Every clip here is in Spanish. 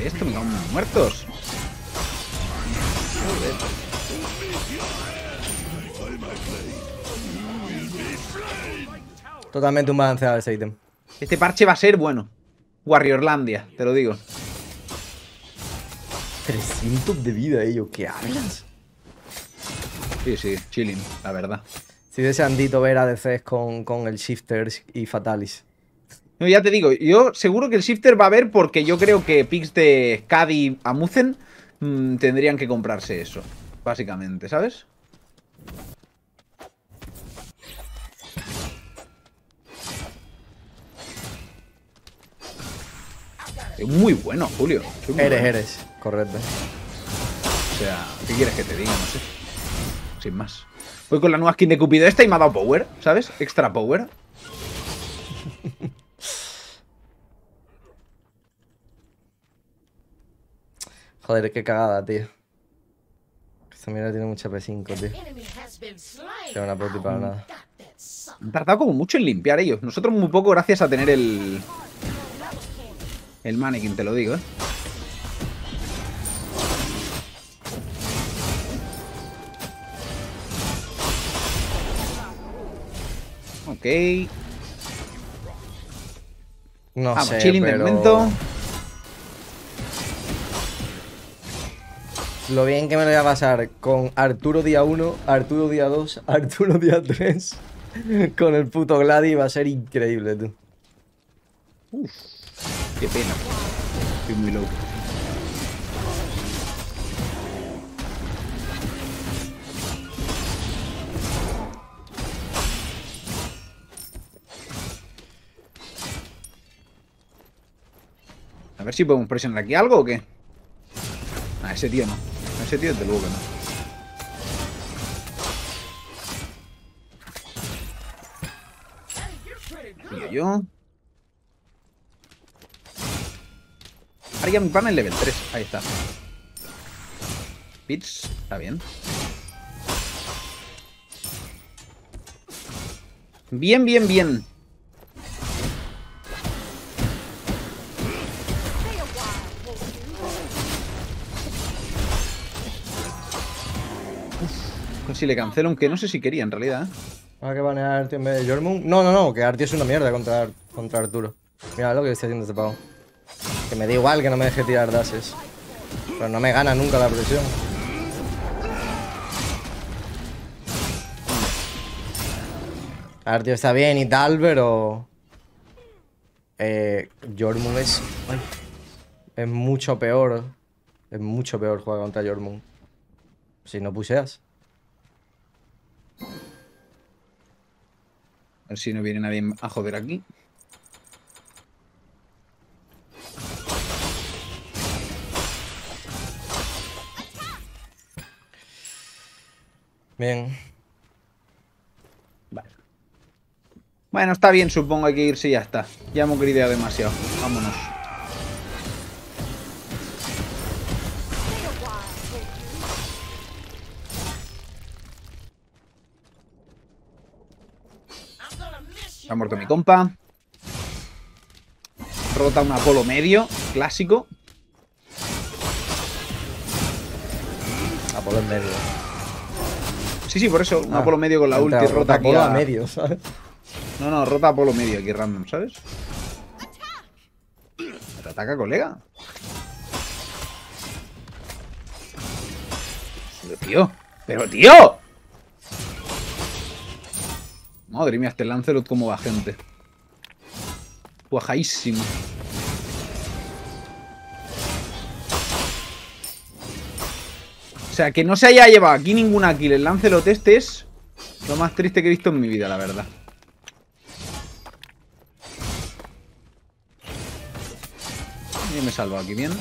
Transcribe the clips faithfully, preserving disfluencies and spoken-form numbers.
de esto, me cago en muertos. Joder. Totalmente un balanceado ese ítem. Este parche va a ser bueno. Warriorlandia, te lo digo. trescientos de vida, ellos. ¿Qué hablas? Sí, sí, chilling, la verdad. Si deseandito ver a D Cs con, con el Shifters y Fatalis. No, ya te digo, yo seguro que el Shifter va a haber porque yo creo que picks de Cadi a Muzen mmm, tendrían que comprarse eso. Básicamente, ¿sabes? Es muy bueno, Julio. Muy Eres, bueno. eres. Correcto. O sea, ¿qué quieres que te diga? No sé. Sin más. Voy con la nueva skin de Cupido esta y me ha dado power, ¿sabes? Extra power. Joder, qué cagada, tío. Esta mierda tiene mucha P cinco, tío. Que una poti para nada. Han tardado como mucho en limpiar ellos. Nosotros muy poco gracias a tener el... El mannequin, te lo digo, ¿eh? Ok. No Vamos, sé, chilling pero... de momento. Lo bien que me lo voy a pasar con Arturo día uno, Arturo día dos, Arturo día tres. Con el puto Gladi va a ser increíble, tú. Uf, qué pena. Estoy muy loco. A ver si podemos presionar aquí algo o qué. A ese tío no. A ese tío desde luego que no. Yo, yo. Haría mi pan en level tres. Ahí está. Bits. Está bien. Bien, bien, bien. Pues si le cancelo, aunque no sé si quería en realidad. ¿Ahora que banear a Artio en vez de Jormung? No, no, no, que Artio es una mierda contra, contra Arturo. Mira lo que estoy haciendo este pavo. Que me da igual que no me deje tirar dashes. Pero no me gana nunca la presión. Artio está bien y tal, pero... Eh, Jormung es... Ay, es mucho peor. Es mucho peor jugar contra Jormung. Si no puseas. A ver si no viene nadie a joder aquí. Bien. Vale. Bueno, está bien, supongo hay que irse y ya está. Ya hemos grideado demasiado. Vámonos. Ha muerto mi compa. Rota un Apolo medio, clásico. Apolo en medio. Sí, sí, por eso, un Ah, Apolo medio con la ulti entra, rota aquí Apolo a... a medio, ¿sabes? No, no, rota Apolo medio aquí random, ¿sabes? ¿Te ataca, colega? Pero tío, pero tío. Madre mía, este Lancelot como va gente. Guajaísimo. O sea, que no se haya llevado aquí ninguna kill el Lancelot este es lo más triste que he visto en mi vida, la verdad. Y me salvo aquí bien.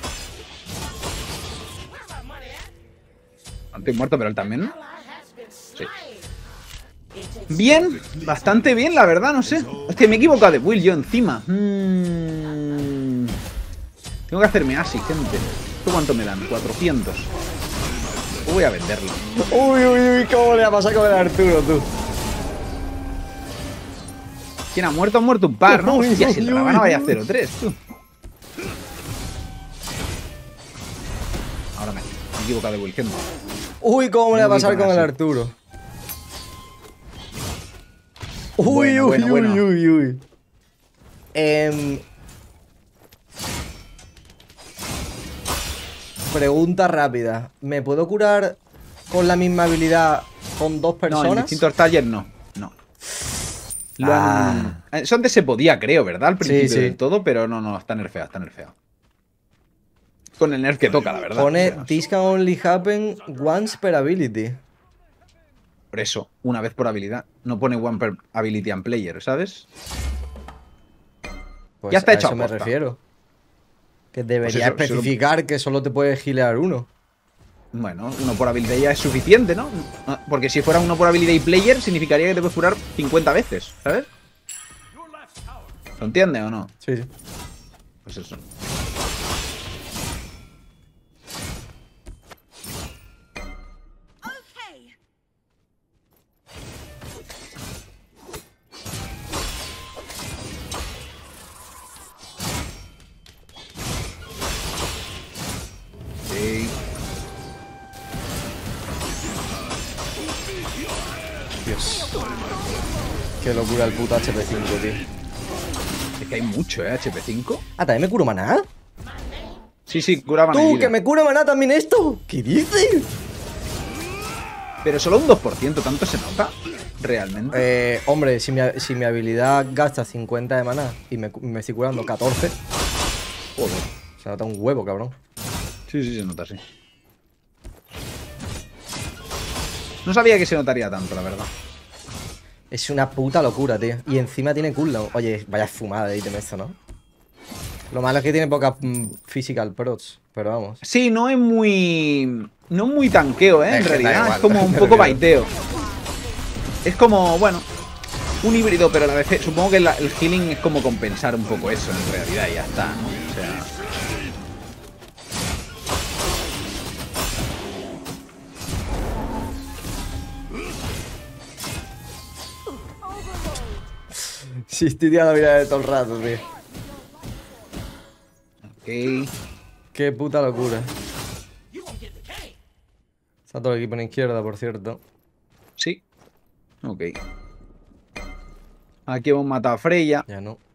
Antes muerto, pero él también, ¿no? Sí. Bien, bastante bien, la verdad, no sé. Hostia, me he equivocado de Will yo encima. Mm. Tengo que hacerme así, gente. ¿Esto cuánto me dan? cuatrocientos. Voy a venderlo. Uy, uy, uy, cómo le ha pasado con el Arturo, tú. ¿Quién ha muerto? Ha muerto un par, ¿no? Uy, Hostia, si el uy, Ravana uy, vaya a uy. cero tres, tú. Me he equivocado de Will, gente. Uy, ¿cómo le va a pasar con el así. Arturo? Uy, Bueno, uy, bueno, uy, bueno. uy, uy. Em, pregunta rápida. ¿Me puedo curar con la misma habilidad con dos No, personas? en distintos talleres no. No. Lo han... Ah. Eso antes se podía, creo, ¿verdad? Al principio Sí, sí. del todo, pero no, no, está nerfeado, está nerfeado. Con el nerf que toca, la verdad. Pone O sea, this can only happen once per ability. por eso, una vez por habilidad. No pone one per ability and player, ¿sabes? Pues Ya está a hecho eso me aposta. refiero. Que debería Pues eso, especificar que solo te puede gilear uno. Bueno, uno por habilidad ya es suficiente, ¿no? Porque si fuera uno por habilidad y player, significaría que te puedes curar cincuenta veces, ¿sabes? ¿Lo entiendes o no? Sí, sí. Pues eso. Sí. Dios. Qué locura el puto H P cinco, tío. Es que hay mucho, ¿eh? H P cinco. Ah, ¿también me curo maná? Sí, sí, curaban ¡Tú, que me cura maná también esto! ¿Qué dices? Pero solo un dos por ciento, ¿tanto se nota? Realmente. Eh, hombre, si mi, si mi habilidad gasta cincuenta de maná y me, me estoy curando catorce, Joder. se nota un huevo, cabrón. Sí, sí, se nota, sí. No sabía que se notaría tanto, la verdad. Es una puta locura, tío. Y encima tiene cooldown. Oye, vaya fumada de ítem esto, ¿no? Lo malo es que tiene pocas mm, physical procs, pero vamos. Sí, no es muy... No es muy tanqueo, ¿eh? En Es que da realidad, igual, es como un me poco refiero. baiteo. Es como, bueno, un híbrido, pero a la vez supongo que la- el healing es como compensar un poco eso en realidad y ya está, ¿no? O sea... Sí, estoy tirando la vida de todo el rato, tío. Ok. Qué puta locura. Está todo el equipo en izquierda, por cierto. Sí. Ok. Aquí hemos matado a Freya. Ya no.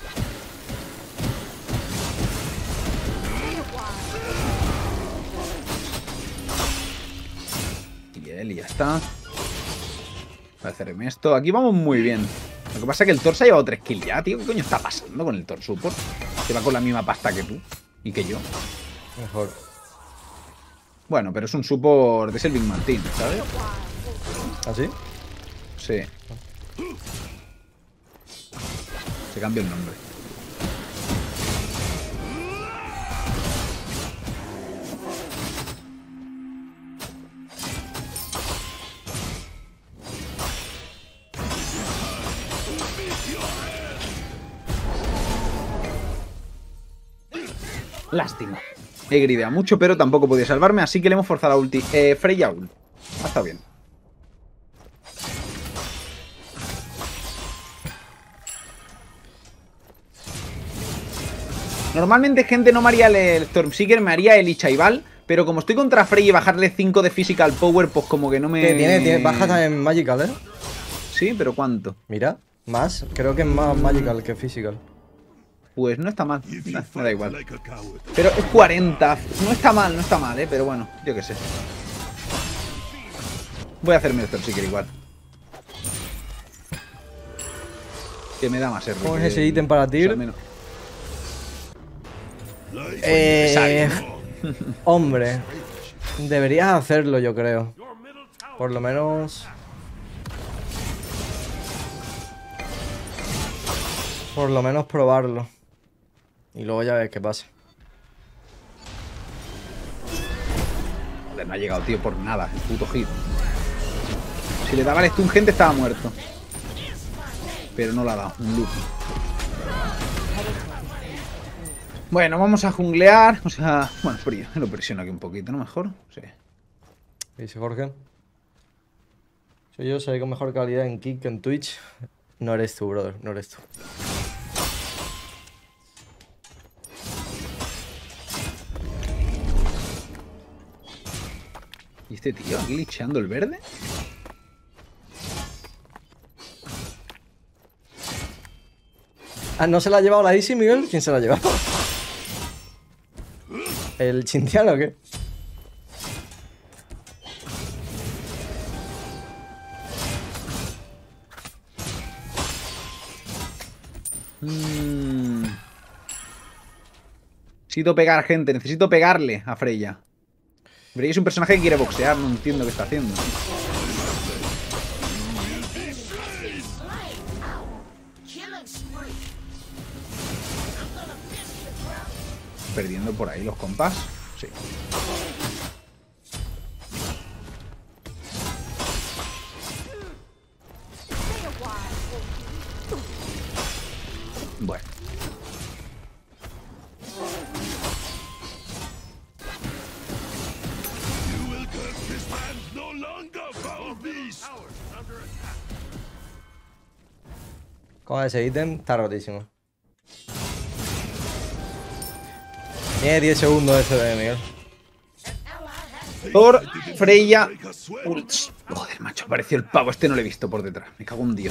Y él y ya está. Voy a hacerme esto. Aquí vamos muy bien. Lo que pasa es que el Thor se ha llevado tres kills ya, tío. ¿Qué coño está pasando con el Thor Support? Que va con la misma pasta que tú. Y que yo. Mejor. Bueno, pero es un support de Selvin Martín, ¿sabes? ¿Así? Sí. Se cambió el nombre. Lástima. He grideado mucho, pero tampoco podía salvarme, así que le hemos forzado a ulti. Eh, Freya ult. Ha estado bien. Normalmente, gente, no me haría el Stormseeker, me haría el Ichaival, pero como estoy contra Frey y bajarle cinco de Physical Power, pues como que no me... Que tiene, tiene baja también Magical, ¿eh? Sí, pero ¿cuánto? Mira, más. Creo que es más Magical que Physical. Pues no está mal, nah, me da igual. Pero es cuarenta, no está mal, no está mal, ¿eh? Pero bueno, yo qué sé. Voy a hacerme el Stormseeker igual. Que me da más R. ¿Cómo es que- ese ítem para o sea, Tyr? menos- Eh, hombre, deberías hacerlo, yo creo. Por lo menos... Por lo menos probarlo. Y luego ya ves qué pasa. Joder, no ha llegado, tío, por nada. El puto hit. Si le daba el stun, gente, estaba muerto. Pero no la ha dado. Un loop. Bueno, vamos a junglear. O sea, bueno, pero yo lo presiono aquí un poquito, ¿no? Mejor. Sí. ¿Qué dice Jorge? Soy yo, soy con mejor calidad en Kick que en Twitch. No eres tú, brother, no eres tú. este tío aquí licheando el verde? Ah, ¿no se la ha llevado la Easy, Miguel? ¿Quién se la ha llevado? ¿El Chintiano o qué? Mm. Necesito pegar gente, necesito pegarle a Freya. Freya es un personaje que quiere boxear, no entiendo qué está haciendo. Perdiendo por ahí los compas. Sí. Bueno. Con ese ítem está rotísimo. Tiene diez segundos ese de Miguel. Por Freya. Uch. Joder, macho, apareció el pavo. Este no lo he visto por detrás. Me cago en Dios.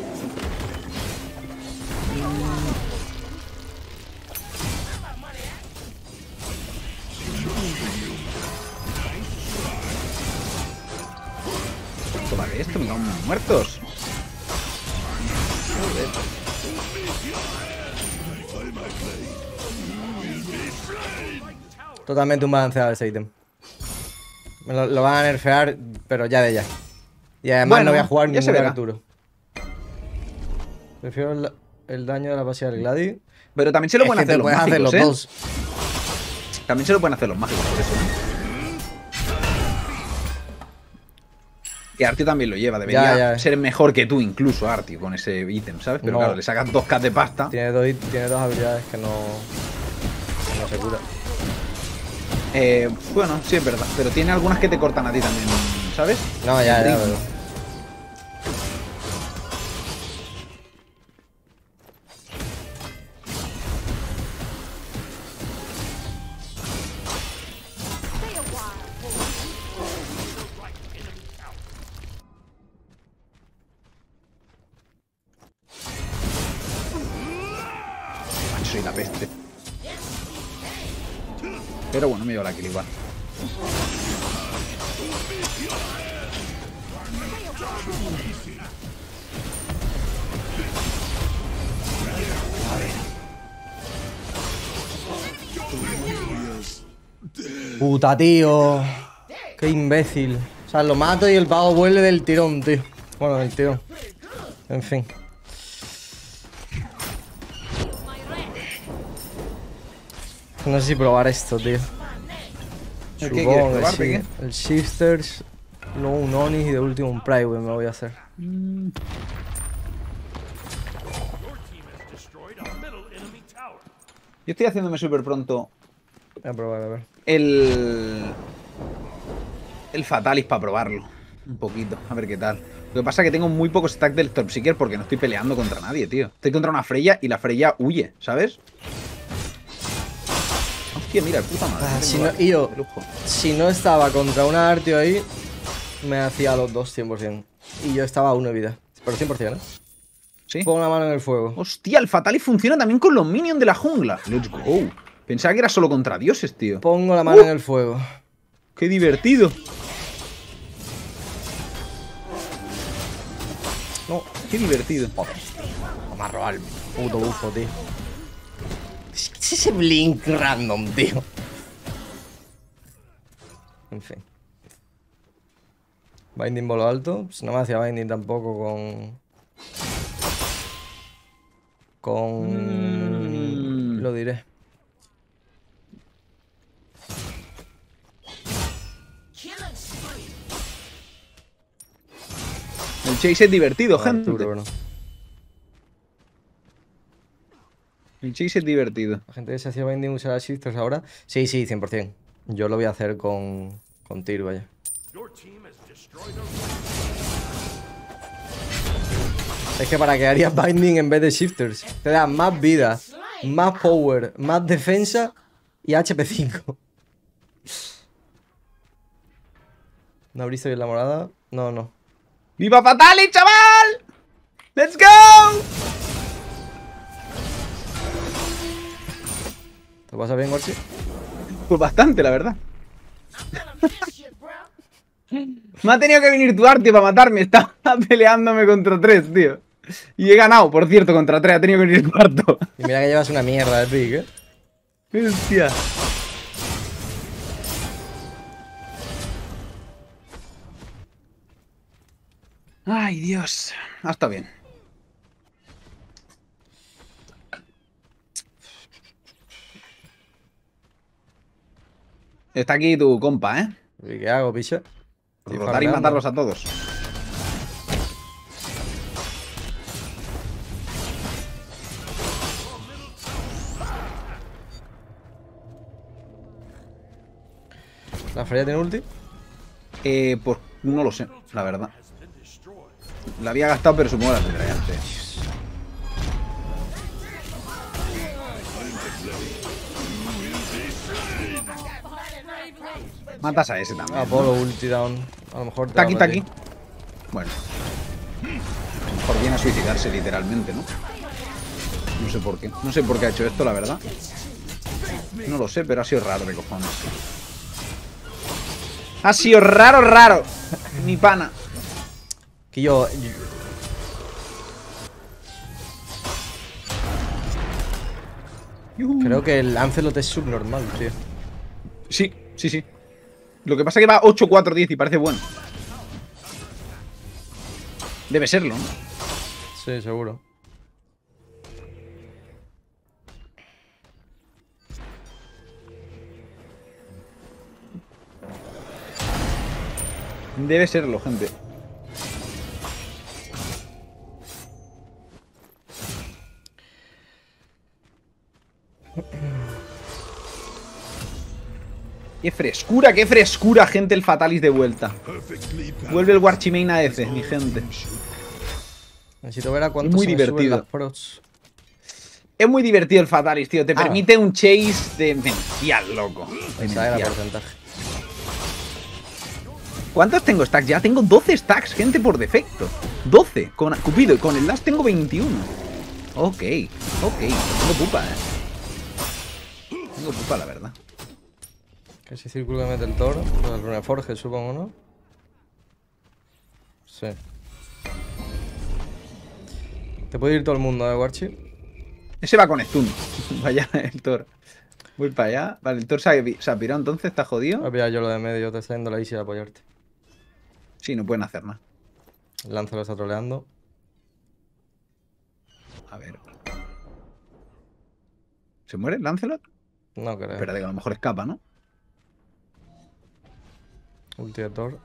¿Cuánto vale esto? Me cago en muertos. Joder. Totalmente un balanceado ese ítem. Me lo, lo van a nerfear, pero ya de ya. Y además Bueno, no voy a jugar ya se ningún verá. Arturo. Prefiero el, el daño de la pasiva del Gladi. Pero también se lo Es pueden que hacer te los puedes hacer mágicos, los ¿eh? dos. También se lo pueden hacer los mágicos, por eso, ¿eh? Y Artio también lo lleva, debería Ya, ya. ser mejor que tú incluso, Artio, con ese ítem, ¿sabes? Pero No. claro, le sacas dos K de pasta. Tiene dos, tiene dos habilidades que no, que no se cura. Eh, bueno, sí es verdad, pero tiene algunas que te cortan a ti también, ¿sabes? No, ya, El ya, ritmo. pero... Macho, soy la peste. Pero bueno, me llevo la kill igual. Puta, tío. Qué imbécil. O sea, lo mato y el pavo vuelve del tirón, tío. Bueno, del tirón. En fin. No sé si probar esto, tío. ¿El qué Supongo quieres que probar, sí. Peque? El Shifters, luego un Onis y de último un Private me voy a hacer. Yo estoy haciéndome súper pronto Voy a probar, a ver. el... El Fatalis para probarlo. Un poquito, a ver qué tal. Lo que pasa es que tengo muy pocos stacks del Stormseeker porque no estoy peleando contra nadie, tío. Estoy contra una Freya y la Freya huye, ¿sabes? Hostia, mira, puta madre. Ah, tengo si no- la- y yo- de lujo. Si no estaba contra una Artio ahí, me hacía los dos cien por cien. Y yo estaba a uno de vida. Pero cien por cien, ¿eh? ¿Sí? Pongo la mano en el fuego. Hostia, el Fatalis funciona también con los minions de la jungla. Let's go. Pensaba que era solo contra dioses, tío. Pongo la mano Uh. en el fuego. ¡Qué divertido! No, ¡Qué divertido! vamos a robar el puto bufo, tío. ¿Qué es ese blink random, tío? En fin. Binding bolo alto. Pues no me hacía binding tampoco con... Con... Mm. Lo diré. El chase es divertido, gente. Arturo, bro. El chase es divertido. La gente que se hacía binding usará shifters ahora. Sí, sí, cien por cien. Yo lo voy a hacer con... Con Tyr, vaya. Es que para que harías binding en vez de shifters. Te da más vida, más power, más defensa y H P cinco. ¿No abriste bien la morada? No, no. ¡Viva Fatali, chaval! ¡Let's go! ¿Te pasa bien, Gorchi? Pues bastante, la verdad. Me ha tenido que venir tu arte para matarme. Estaba peleándome contra tres, tío. Y he ganado, por cierto, contra tres. Ha tenido que venir el cuarto. Y mira que llevas una mierda de pick, ¿eh? Hostia. Ay, Dios. Ha estado bien. Está aquí tu compa, ¿eh? ¿Y qué hago, picha? Rotar y matarlos a todos. ¿La feria tiene ulti? Eh, pues no lo sé, la verdad. La había gastado, pero supongo que la tendrá ya antes. Matas a ese también. Apolo ulti down. A lo mejor te Está aquí, va a está matar. aquí. Bueno. A lo mejor viene a suicidarse literalmente, ¿no? No sé por qué. No sé por qué ha hecho esto, la verdad. No lo sé, pero ha sido raro de cojones. Ha sido raro, raro. Mi pana. Que yo... Yuhu. Creo que el Lancelot es subnormal, tío. Sí, sí, sí. Lo que pasa es que va ocho cuatro diez y parece bueno. Debe serlo, ¿no? Sí, seguro. Debe serlo, gente. Qué frescura, qué frescura, gente, el Fatalis de vuelta. Vuelve el Warchimane A F, mi gente. Necesito ver a cuánto Muy se me suben divertido. las procs. Es muy divertido el Fatalis, tío. Te Ah. permite un chase demencial, loco. Esa era Demencial. porcentaje. ¿Cuántos tengo stacks? Ya tengo doce stacks, gente, por defecto. doce. Con Cupido y con el Dash tengo veintiuno. Ok, ok. Tengo pupa, eh. Tengo pupa, la verdad. Que ese círculo que mete el toro. Pues el Runeforge, supongo, ¿no? Sí. Te puede ir todo el mundo, ¿eh, Warchi? Ese va con stun. Vaya, el Thor. Voy para allá. Vale, el Thor se ha, se ha pirado, entonces está Voy a jodido. pillar yo lo de medio, te está yendo la easy a apoyarte. Sí, no pueden hacer nada. El Lance lo está troleando. A ver. ¿Se muere Lancelot? No creo. Espérate, que a lo mejor escapa, ¿no? Ulti de Thor.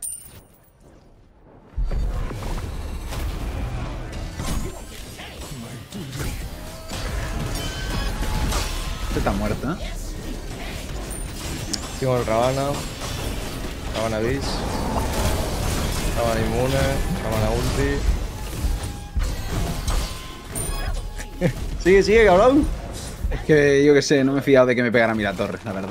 Este está muerto, ¿eh? Sigo el Ravana. Ravana Bis. Ravana inmune. Ravana ulti. sigue, sigue, cabrón. Es que yo qué sé, no me he fiado de que me pegara a mí la torre, la verdad.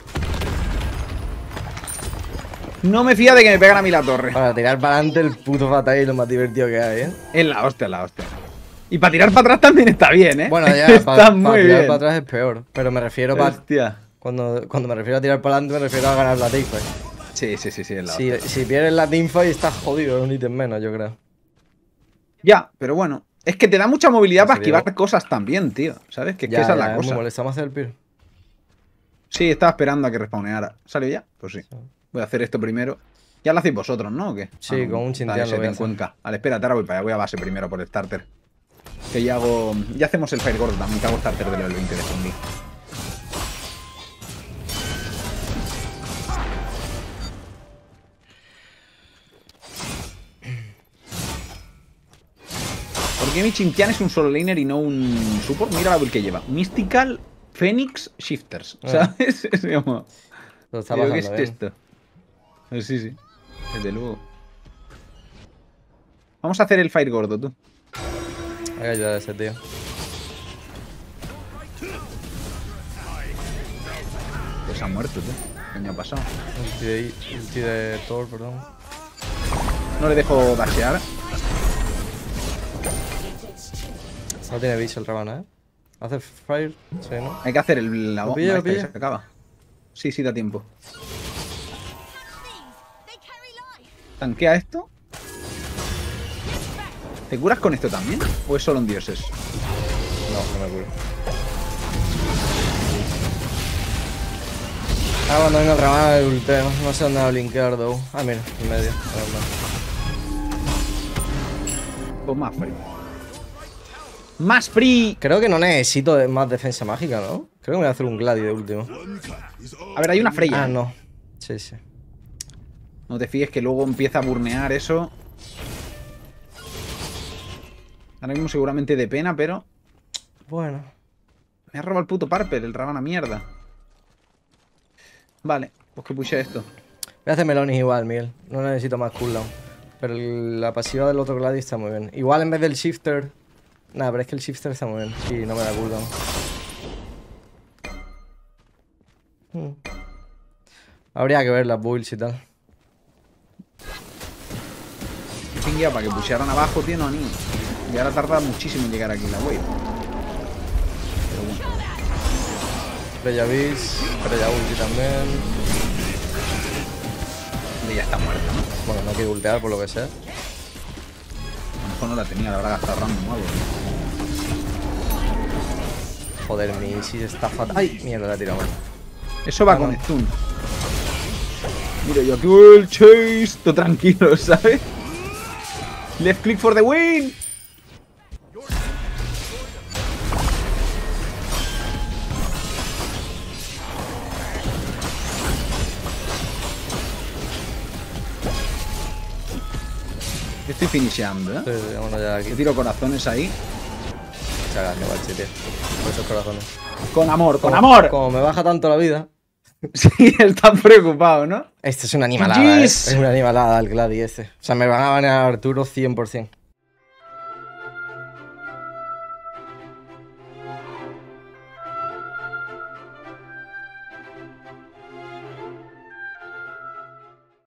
No me fío de que me pegan a mí la torre. Para tirar para adelante el puto Fatal es lo más divertido que hay, ¿eh? Es la hostia, la hostia. Y para tirar para atrás también está bien, ¿eh? Bueno, ya, está para muy tirar bien. para atrás es peor. Pero me refiero para... Hostia. Cuando, cuando me refiero a tirar para adelante, me refiero a ganar la teamfight. Sí, sí, sí, sí, es la Si, hostia. si pierdes la teamfight, estás jodido, un ítem menos, yo creo. Ya, pero bueno. Es que te da mucha movilidad ¿En para serio? esquivar cosas también, tío. ¿Sabes? Que, es que Ya, esa es ya, la es muy cosa. molesto. Vamos a hacer el pir. Sí, estaba esperando a que respawneara. ¿Sale ya? Pues sí. Sí. Voy a hacer esto primero. Ya lo hacéis vosotros, ¿no? ¿O qué? Sí, no. con un Chintian Dale, lo voy a en hacer. Cuenca. Vale, espérate, ahora voy para allá. Voy a base primero por el starter. Que ya hago... Ya hacemos el Fire Gordo también, que hago starter de level veinte de Fungi. ¿Por qué mi Chintian es un solo laner y no un support? Mira la build que lleva. Mystical Phoenix Shifters. Ah. ¿Sabes? Es como... Lo está Digo, pasando ¿qué es bien. esto? Pues sí, sí. Desde luego. Vamos a hacer el Fire Gordo, tú. Hay que ayudar a ese tío. Pues ha muerto, tú. ¿Qué año ha pasado? Ulti de, ulti de Thor, perdón. No le dejo dashear. No tiene bicho el Ravana, ¿eh? ¿Hace fire? Sí, ¿no? Hay que hacer el, la Lo bomba pilla, lo esta que pilla. se acaba. Sí, sí, da tiempo. ¿Tanquea esto? ¿Te curas con esto también? ¿O es solo en dioses? No, no me curo. Ah, cuando venga el Ravana el ulteo. No sé dónde va a blinkear, though. Ah, mira, en medio. Pues más free. ¡Más free! Creo que no necesito de más defensa mágica, ¿no? Creo que me voy a hacer un Gladi de último. A ver, hay una Freya. Ah, no. Sí, sí. No te fíes que luego empieza a burnear eso. Ahora mismo seguramente de pena, pero... Bueno. Me ha robado el puto Parper, el Ravana mierda. Vale, pues que puse esto. Voy a hacer melones igual, Miguel. No necesito más cooldown. Pero el- la pasiva del otro Gladi está muy bien. Igual en vez del shifter... Nada, pero es que el shifter está muy bien. Sí, no me da cooldown. Hmm. Habría que ver las builds y tal. Chinguea para que pusieran abajo, tío, no ni. Y ahora tarda muchísimo en llegar aquí la wave. Pero bueno. Freya Beast, Freya ulti también. Y ya está muerta, ¿no? Bueno, no quiero ultear por lo que sea. A lo mejor no la tenía, la habrá gastado random o algo. Joder, mi Isis está fatal. ¡Ay! Mierda, la he tirado mal. Eso va Ah, con no. stun. Mira, yo aquí voy el chase, todo tranquilo, ¿sabes? Left click for the win. Yo estoy finisheando, ¿eh? Sí, vámonos ya de aquí. Yo tiro corazones ahí. Muchas gracias, Bachi, tío. Por esos corazones. Con amor, con Como- amor. Como me baja tanto la vida. Sí, están preocupados, ¿no? Este es una animalada, ¿eh? G Gs. Es una animalada el Gladi este. O sea, me van a banear a Arturo cien por cien.